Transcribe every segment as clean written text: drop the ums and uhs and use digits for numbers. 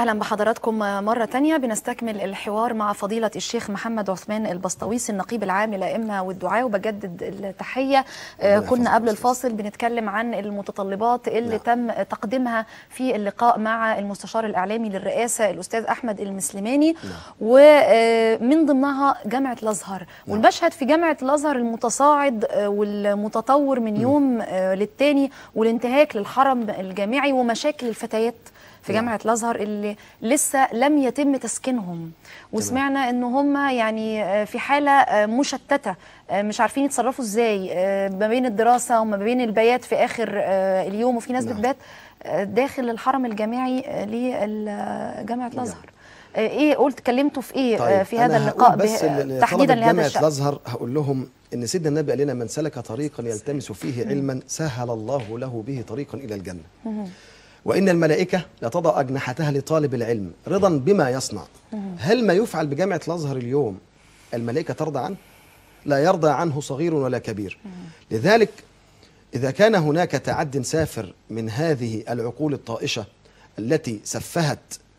أهلا بحضراتكم مرة تانية. بنستكمل الحوار مع فضيلة الشيخ محمد عثمان البسطويسي النقيب العام للأئمة والدعاة، وبجدد التحية. كنا قبل الفاصل بنتكلم عن المتطلبات اللي تم تقديمها في اللقاء مع المستشار الإعلامي للرئاسة الأستاذ أحمد المسلماني، ومن ضمنها جامعة الأزهر. والمشهد في جامعة الأزهر المتصاعد والمتطور من يوم للتاني، والانتهاك للحرم الجامعي ومشاكل الفتيات في جامعة الأزهر اللي لسه لم يتم تسكينهم، وسمعنا ان هم يعني في حالة مشتتة، مش عارفين يتصرفوا ازاي ما بين الدراسة وما بين البيات في آخر اليوم، وفي ناس بتبات داخل الحرم الجامعي لجامعة الأزهر. ايه قلت كلمتوا في ايه في هذا اللقاء تحديدا لهذا الشأن؟ الأزهر هقول لهم ان سيدنا النبي قال لنا: من سلك طريقا يلتمس فيه علما سهل الله له به طريقا الى الجنة. وإن الملائكة لتضع أجنحتها لطالب العلم رضا بما يصنع. هل ما يفعل بجامعة الأزهر اليوم الملائكة ترضى عنه؟ لا يرضى عنه صغير ولا كبير. لذلك إذا كان هناك تعد سافر من هذه العقول الطائشة التي سفهت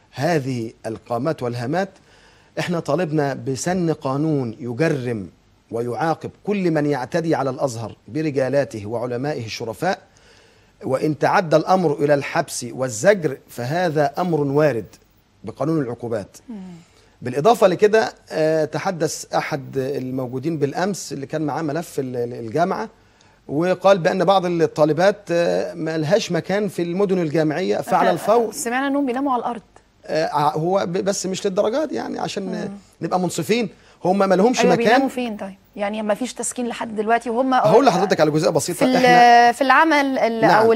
هذه القامات والهامات، احنا طالبنا بسن قانون يجرم ويعاقب كل من يعتدي على الأزهر برجالاته وعلمائه الشرفاء، وإن تعدى الأمر إلى الحبس والزجر فهذا أمر وارد بقانون العقوبات. بالإضافة لكده تحدث أحد الموجودين بالأمس اللي كان معاه ملف الجامعة، وقال بأن بعض الطالبات ما لهاش مكان في المدن الجامعية، فعلى الفور سمعنا أنهم بيناموا على الأرض. هو بس مش للدرجات يعني، عشان نبقى منصفين، هم ما لهمش أيوة مكان. بيناموا فين طيب؟ يعني ما فيش تسكين لحد دلوقتي، وهم هقول لحضرتك على جزئيه بسيطه. في العمل نعم. او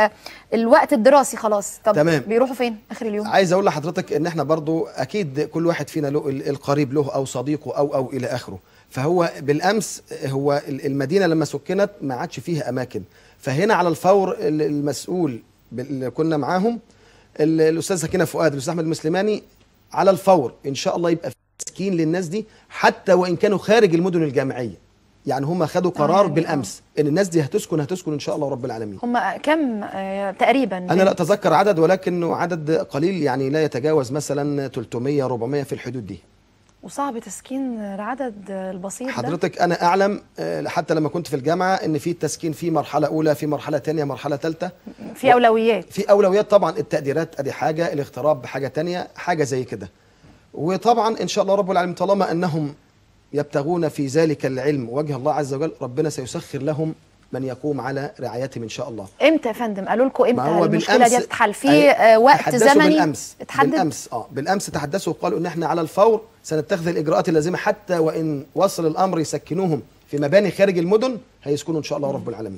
الوقت الدراسي خلاص. طب تمام. بيروحوا فين اخر اليوم؟ عايز اقول لحضرتك ان احنا برضو اكيد كل واحد فينا له القريب له او صديقه او الى اخره. فهو بالامس هو المدينه لما سكنت ما عادش فيها اماكن، فهنا على الفور المسؤول اللي كنا معاهم الاستاذ سكينه فؤاد الاستاذ احمد المسلماني، على الفور ان شاء الله يبقى تسكين للناس دي حتى وإن كانوا خارج المدن الجامعية. يعني هم خدوا قرار بالأمس إن الناس دي هتسكن إن شاء الله رب العالمين. هم كم تقريبا؟ أنا لا أتذكر عدد، ولكنه عدد قليل يعني لا يتجاوز مثلا 300 400 في الحدود دي. وصعب تسكين العدد البسيط حضرتك ده؟ أنا أعلم حتى لما كنت في الجامعة إن في تسكين في مرحلة أولى، في مرحلة ثانية، مرحلة ثالثة، في أولويات. في أولويات طبعا. التقديرات أدي حاجة، الاغتراب بحاجة ثانية، حاجة زي كده. وطبعا إن شاء الله رب العالمين طالما أنهم يبتغون في ذلك العلم وجه الله عز وجل، ربنا سيسخر لهم من يقوم على رعايتهم إن شاء الله. إمتى يا فندم؟ قالوا لكم إمتى المشكلة دي تتحل؟ في وقت زمني اتحدد؟ بالأمس تحدثوا وقالوا إن احنا على الفور سنتخذ الإجراءات اللازمة، حتى وإن وصل الأمر يسكنوهم في مباني خارج المدن هيسكنوا إن شاء الله رب العالمين.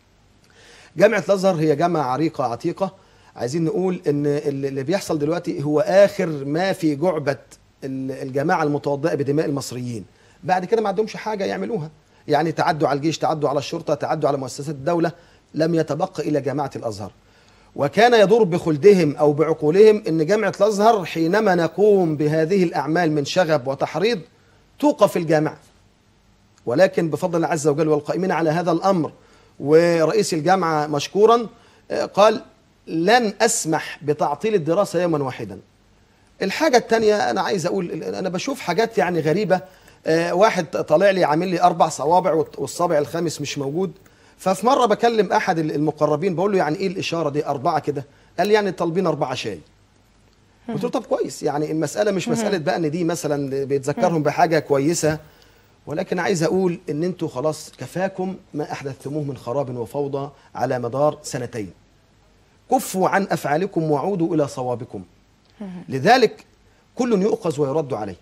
جامعة الأزهر هي جامعة عريقة عتيقة. عايزين نقول ان اللي بيحصل دلوقتي هو اخر ما في جعبة الجماعة المتوضئة بدماء المصريين. بعد كده ما عندهمش حاجة يعملوها، يعني تعدوا على الجيش، تعدوا على الشرطة، تعدوا على مؤسسات الدولة، لم يتبقى إلى جامعة الأزهر. وكان يدور بخلدهم أو بعقولهم ان جامعة الأزهر حينما نقوم بهذه الأعمال من شغب وتحريض توقف الجامعة، ولكن بفضل الله عز وجل والقائمين على هذا الأمر ورئيس الجامعة مشكورا قال: لن أسمح بتعطيل الدراسة يوما واحدا. الحاجة الثانية أنا عايز أقول، أنا بشوف حاجات يعني غريبة. واحد طالع لي عامل لي 4 صوابع والصابع الخامس مش موجود. ففي مرة بكلم أحد المقربين بقول له: يعني إيه الإشارة دي 4 كده؟ قال لي: يعني طالبين 4 شاي. قلت له: طب كويس، يعني المسألة مش مسألة بقى إن دي مثلا بيتذكرهم بحاجة كويسة، ولكن عايز أقول إن أنتوا خلاص كفاكم ما أحدثتموه من خراب وفوضى على مدار 2 سنين. كفوا عن أفعالكم وعودوا إلى صوابكم. لذلك كل يؤخذ ويرد عليه.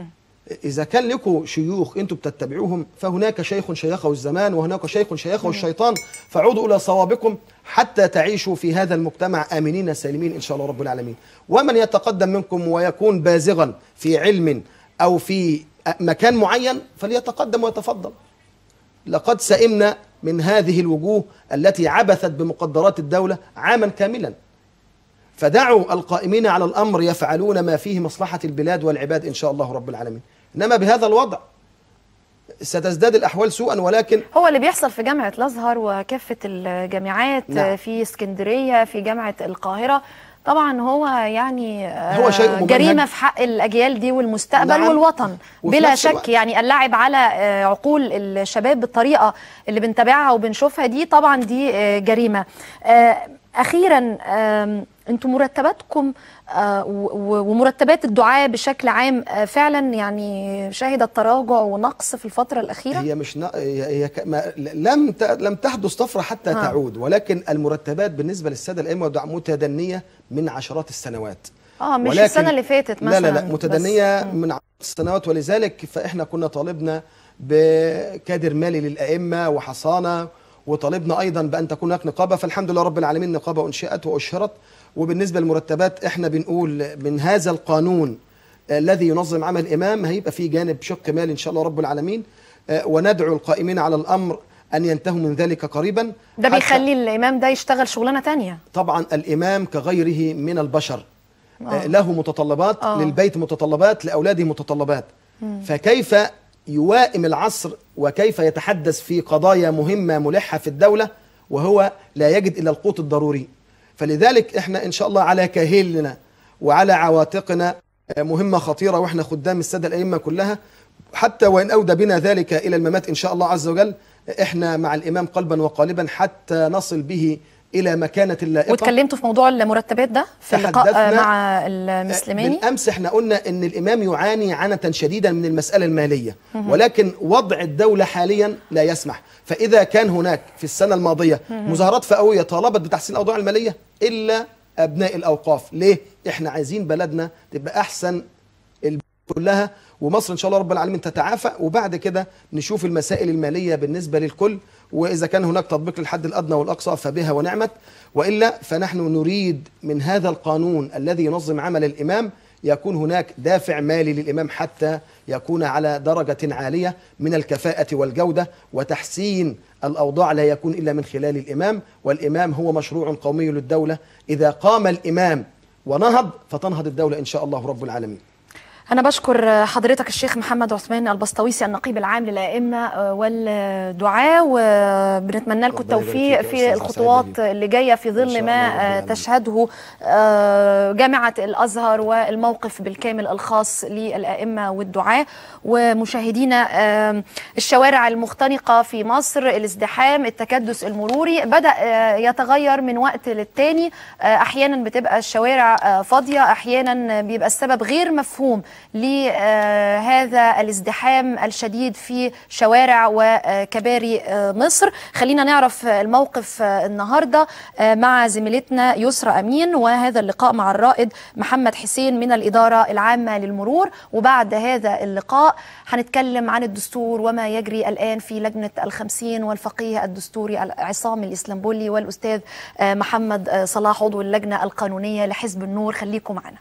إذا كان لكم شيوخ أنتم بتتبعوهم فهناك شيخ شيخه الزمان وهناك شيخ شيخه الشيطان، فعودوا إلى صوابكم حتى تعيشوا في هذا المجتمع آمنين سالمين إن شاء الله رب العالمين. ومن يتقدم منكم ويكون بازغا في علم أو في مكان معين فليتقدم ويتفضل. لقد سئمنا من هذه الوجوه التي عبثت بمقدرات الدولة عاما كاملا، فدعوا القائمين على الأمر يفعلون ما فيه مصلحة البلاد والعباد إن شاء الله رب العالمين. إنما بهذا الوضع ستزداد الأحوال سوءا. ولكن هو اللي بيحصل في جامعة الأزهر وكافة الجامعات، نعم، في اسكندرية، في جامعة القاهرة، طبعا هو يعني هو شيء مبهج. جريمة في حق الأجيال دي والمستقبل نعم. والوطن وفي بلا نفس شك. الوقت يعني اللعب على عقول الشباب بالطريقة اللي بنتابعها وبنشوفها دي طبعا دي جريمة. أخيرا انتم مرتباتكم ومرتبات الدعاة بشكل عام فعلا يعني شهدت تراجع ونقص في الفترة الأخيرة؟ هي مش لم تحدث طفرة حتى تعود، ولكن المرتبات بالنسبة للسادة الأئمة متدنية من عشرات السنوات. مش السنة اللي فاتت مثلا. لا متدنية من عشرات السنوات، ولذلك فإحنا كنا طالبنا بكادر مالي للأئمة وحصانة، وطالبنا أيضا بأن تكون هناك نقابة، فالحمد لله رب العالمين نقابة أنشئت وأشهرت. وبالنسبة للمرتبات احنا بنقول من هذا القانون الذي ينظم عمل الإمام هيبقى فيه جانب شق مالي إن شاء الله رب العالمين، وندعو القائمين على الأمر أن ينتهوا من ذلك قريبا. ده بيخلي الإمام ده يشتغل شغلانة تانية. طبعا الإمام كغيره من البشر له متطلبات، للبيت متطلبات، لأولاده متطلبات. فكيف يوائم العصر وكيف يتحدث في قضايا مهمة ملحة في الدولة وهو لا يجد إلا القوت الضروري؟ فلذلك احنا ان شاء الله على كاهلنا وعلى عواتقنا مهمة خطيرة، واحنا خدام السادة الأئمة كلها، حتى وإن أودى بنا ذلك إلى الممات إن شاء الله عز وجل. احنا مع الإمام قلبا وقالبا حتى نصل به إلى مكانة اللائقة. واتكلمتوا في موضوع المرتبات ده في اللقاء مع المسلماني؟ بالأمس احنا قلنا إن الإمام يعاني عنة شديدا من المسألة المالية، ولكن وضع الدولة حاليا لا يسمح. فإذا كان هناك في السنة الماضية مظاهرات فئوية طالبت بتحسين الأوضاع المالية إلا أبناء الأوقاف. ليه؟ إحنا عايزين بلدنا تبقى أحسن كلها، ومصر إن شاء الله رب العالمين تتعافى، وبعد كده نشوف المسائل المالية بالنسبة للكل. وإذا كان هناك تطبيق للحد الأدنى والأقصى فبها ونعمت، وإلا فنحن نريد من هذا القانون الذي ينظم عمل الإمام يكون هناك دافع مالي للإمام حتى يكون على درجة عالية من الكفاءة والجودة، وتحسين الأوضاع لا يكون إلا من خلال الإمام. والإمام هو مشروع قومي للدولة، إذا قام الإمام ونهض فتنهض الدولة إن شاء الله رب العالمين. أنا بشكر حضرتك الشيخ محمد عثمان البسطويسي النقيب العام للأئمة والدعاة، وبنتمنى لكم التوفيق في الخطوات اللي جاية في ظل ما تشهده جامعة الأزهر والموقف بالكامل الخاص للأئمة والدعاة. ومشاهدينا، الشوارع المختنقة في مصر، الازدحام، التكدس المروري بدأ يتغير من وقت للتاني. أحيانا بتبقى الشوارع فاضية، أحيانا بيبقى السبب غير مفهوم لهذا الازدحام الشديد في شوارع وكباري مصر. خلينا نعرف الموقف النهاردة مع زميلتنا يسرى أمين، وهذا اللقاء مع الرائد محمد حسين من الإدارة العامة للمرور. وبعد هذا اللقاء هنتكلم عن الدستور وما يجري الآن في لجنة ال50 والفقيه الدستوري عصام الإسلامبولي والأستاذ محمد صلاح عضو اللجنة القانونية لحزب النور. خليكم معنا.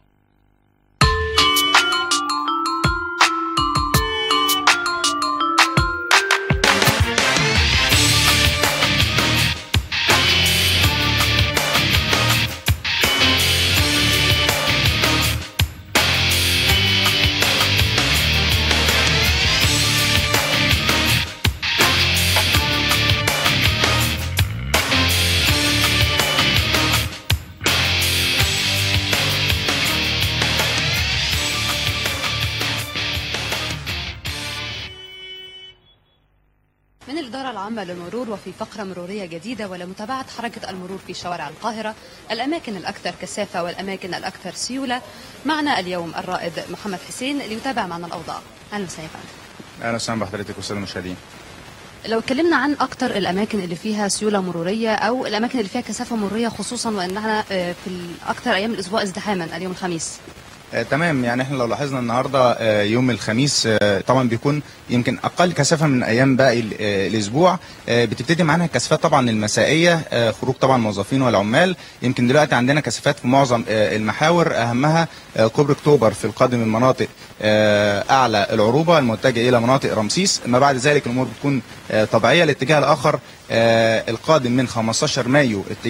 من الإدارة العامة للمرور وفي فقرة مرورية جديدة ولمتابعة حركة المرور في شوارع القاهرة، الأماكن الأكثر كثافة والأماكن الأكثر سيولة. معنا اليوم الرائد محمد حسين ليتابع معنا الأوضاع. أهلا وسهلا. أهلا وسهلا بحضرتك والسادة المشاهدين. لو اتكلمنا عن أكثر الأماكن اللي فيها سيولة مرورية أو الأماكن اللي فيها كثافة مرورية، خصوصا وأنها في أكثر أيام الأسبوع ازدحاما اليوم الخميس. تمام، يعني احنا لو لاحظنا النهارده يوم الخميس طبعا بيكون يمكن اقل كثافه من ايام باقي الاسبوع. بتبتدي معانا الكثافات طبعا المسائيه، خروج طبعا الموظفين والعمال. يمكن دلوقتي عندنا كثافات في معظم المحاور، اهمها كوبري اكتوبر في القادم من مناطق اعلى العروبه المتجه الى مناطق رمسيس. ما بعد ذلك الامور بتكون طبيعيه. الاتجاه الاخر القادم من 15 مايو اتجاه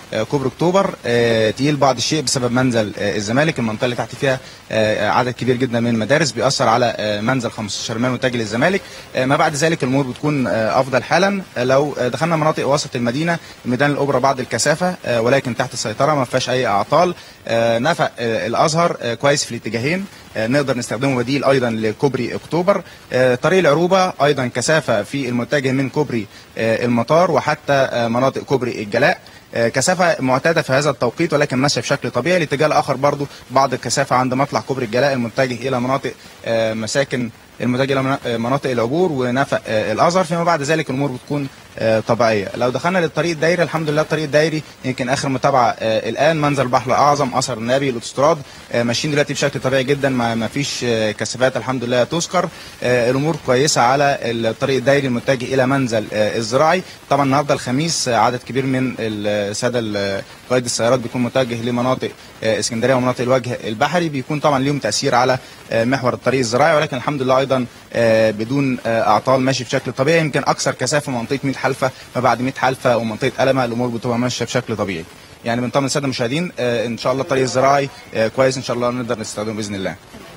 كوبري اكتوبر تقيل بعض الشيء بسبب منزل الزمالك. المنطقه اللي تحت فيها عدد كبير جدا من المدارس بيأثر على منزل 15 ميل متجه للزمالك. ما بعد ذلك الامور بتكون افضل حالا. لو دخلنا مناطق وسط المدينه، ميدان الاوبرا بعض الكثافه ولكن تحت السيطره، ما فيهاش اي اعطال. نفق الازهر كويس في الاتجاهين، نقدر نستخدمه بديل ايضا لكوبري اكتوبر. طريق العروبه ايضا كثافه في المتجه من كوبري المطار وحتى مناطق كوبري الجلاء، كثافه معتاده في هذا التوقيت ولكن ماشيه بشكل طبيعي. الاتجاه الاخر برضو بعض الكثافه عند مطلع كوبري الجلاء المتجه الى مناطق مساكن، المتجه الى مناطق العبور ونفق الازهر. فيما بعد ذلك الامور بتكون طبيعيه. لو دخلنا للطريق الدائري، الحمد لله الطريق الدائري يمكن اخر متابعه الان منزل البحر الاعظم، اثر النبي، الاوتوستراد، ماشيين دلوقتي بشكل طبيعي جدا، ما فيش كثافات الحمد لله تذكر. الامور كويسه على الطريق الدائري المتجه الى منزل الزراعي. طبعا النهارده الخميس عدد كبير من الساده قائد السيارات بيكون متجه لمناطق اسكندريه ومناطق الوجه البحري، بيكون طبعا ليهم تاثير على محور الطريق الزراعي، ولكن الحمد لله ايضا بدون اعطال ماشي بشكل طبيعي. يمكن اكثر كثافه منطقه 100 حلفه، ما بعد 100 حلفه ومنطقه قلمه الامور بتبقى ماشيه بشكل طبيعي. يعني بنطمن الساده المشاهدين ان شاء الله الطريق الزراعي كويس، ان شاء الله نقدر نستخدمه باذن الله.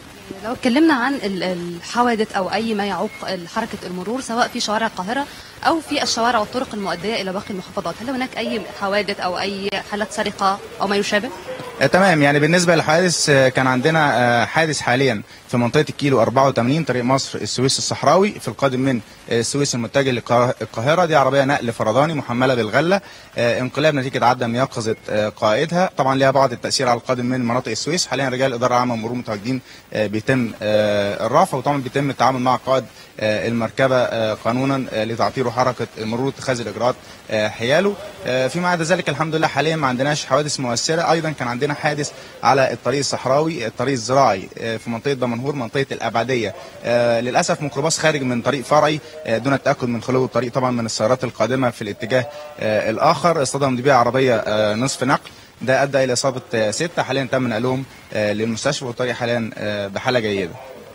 لو اتكلمنا عن الحوادث او اي ما يعوق حركه المرور سواء في شوارع القاهره او في الشوارع والطرق المؤديه الى باقي المحافظات، هل هناك اي حوادث او اي حالات سرقه او ما يشابه؟ تمام. يعني بالنسبه للحوادث كان عندنا حادث حاليا في منطقه الكيلو 84 طريق مصر السويس الصحراوي في القادم من السويس المتجه للقاهره. دي عربيه نقل فرداني محمله بالغله، انقلاب نتيجه عدم يقظه قائدها. طبعا ليها بعض التاثير على القادم من مناطق السويس. حاليا رجال الاداره العامه للمرور متواجدين بيتم الرفع، وطبعا بيتم التعامل مع قائد المركبه قانونا لتعطيله حركه المرور واتخاذ الاجراءات حياله. فيما عدا ذلك الحمد لله حاليا ما عندناش حوادث مؤثره. ايضا كان عندنا حادث على الطريق الصحراوي الطريق الزراعي في منطقه دمنهور منطقه الابعديه. للاسف ميكروباص خارج من طريق فرعي دون التاكد من خلو الطريق طبعا من السيارات القادمه في الاتجاه الاخر، اصطدم بيه عربيه نصف نقل، ده ادى الى اصابه 6. حاليا تم نقلهم للمستشفى والطريق حاليا بحاله جيده.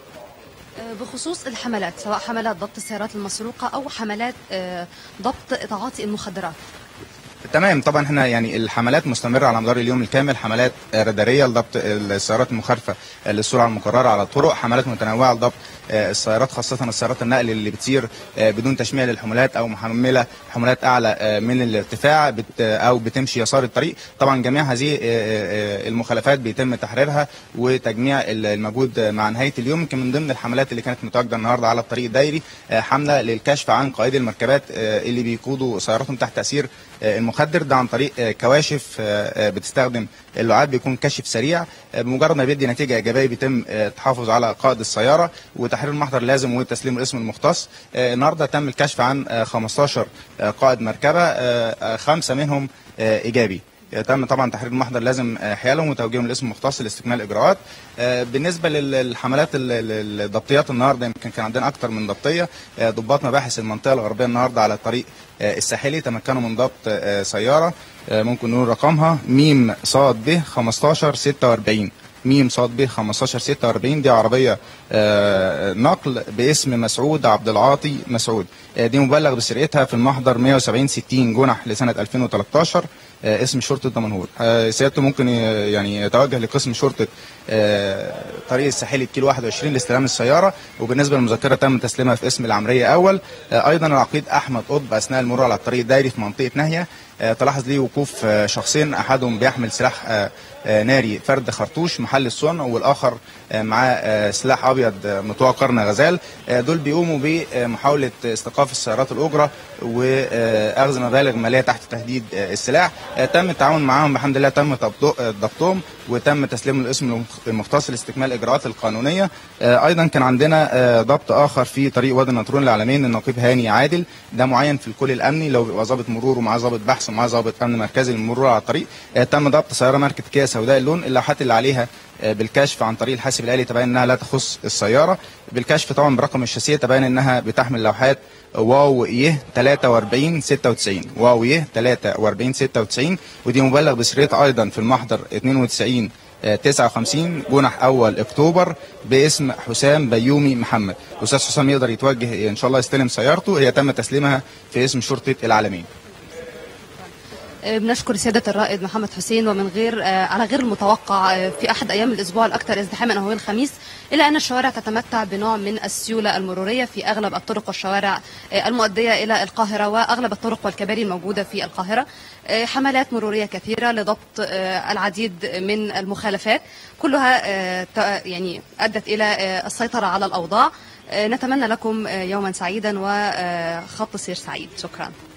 بخصوص الحملات سواء حملات ضبط السيارات المسروقه او حملات ضبط تعاطي المخدرات، تمام. طبعا احنا يعني الحملات مستمره على مدار اليوم الكامل، حملات راداريه لضبط السيارات المخالفه للسرعه المقرره على الطرق، حملات متنوعه لضبط السيارات خاصه السيارات النقل اللي بتسير بدون تشميع للحمولات او محمله حمولات اعلى من الارتفاع او بتمشي يسار الطريق. طبعا جميع هذه المخالفات بيتم تحريرها وتجميع المجهود مع نهايه اليوم. يمكن من ضمن الحملات اللي كانت متواجده النهارده على الطريق الدائري حمله للكشف عن قائدي المركبات اللي بيقودوا سياراتهم تحت تاثير المخدر، ده عن طريق كواشف بتستخدم اللعاب، بيكون كشف سريع بمجرد ما بيدي نتيجه ايجابيه بيتم التحافظ على قائد السياره وتحرير المحضر اللازم وتسليم الاسم المختص. النهارده تم الكشف عن 15 قائد مركبه، 5 منهم ايجابي. تم طبعا تحرير المحضر لازم حيالهم وتوجيههم للاسم المختص لاستكمال الاجراءات. بالنسبه للحملات الضبطيات النهارده يمكن كان عندنا اكثر من ضبطيه. ضباط مباحث المنطقه الغربيه النهارده على الطريق الساحلي تمكنوا من ضبط سياره ممكن نقول رقمها م ص ب 1546 م ص ب 1546. دي عربيه نقل باسم مسعود عبد العاطي مسعود، دي مبلغ بسرقتها في المحضر 170 60 جنح لسنه 2013 اسم شرطه دمنهور. سيادته ممكن يعني يتوجه لقسم شرطه طريق الساحلي كيلو 21 لاستلام السياره. وبالنسبه للمذكره تم تسليمها في اسم العمريه اول. ايضا العقيد احمد قطب اثناء المرور على الطريق الدائري في منطقه ناهيه تلاحظ ليه وقوف شخصين، احدهم بيحمل سلاح ناري فرد خرطوش محل الصنع والاخر معاه سلاح ابيض مطوع قرن غزال. دول بيقوموا بمحاوله استيقاف السيارات الاجره واخذ مبالغ ماليه تحت تهديد السلاح. تم التعاون معاهم بحمد الله، تم ضبطهم وتم تسليم الاسم المختص لاستكمال الاجراءات القانونيه. ايضا كان عندنا ضبط اخر في طريق وادي النطرون العالمين النقيب هاني عادل، ده معين في الكل الامني، لو بيبقى ضابط مرور ومعاه ضابط بحث ومعاه ضابط امن مركزي للمرور على الطريق. تم ضبط سياره ماركه كيا سوداء اللون، اللوحات اللي عليها بالكشف عن طريق الحاسب الآلي تبين انها لا تخص السياره. بالكشف طبعا برقم الشاسيه تبين انها بتحمل لوحات واو يه 43 96 واو يه 43 96، ودي مبلغ بسرقتها ايضا في المحضر 92 59 جنح اول اكتوبر باسم حسام بيومي محمد. الاستاذ حسام يقدر يتوجه ان شاء الله يستلم سيارته، هي تم تسليمها في اسم شرطه العالمين. بنشكر سيادة الرائد محمد حسين. ومن غير على غير المتوقع في أحد أيام الأسبوع الأكثر ازدحاما وهو الخميس، إلا أن الشوارع تتمتع بنوع من السيولة المرورية في أغلب الطرق والشوارع المؤدية إلى القاهرة وأغلب الطرق والكباري الموجودة في القاهرة. حملات مرورية كثيرة لضبط العديد من المخالفات، كلها يعني أدت إلى السيطرة على الأوضاع. نتمنى لكم يوما سعيدا وخط سير سعيد. شكرا.